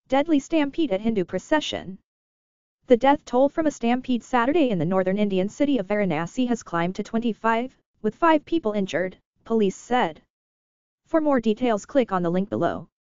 Deadly stampede at Hindu procession. The death toll from a stampede Saturday in the northern Indian city of Varanasi has climbed to 25, with 5 people injured, police said. For more details click on the link below.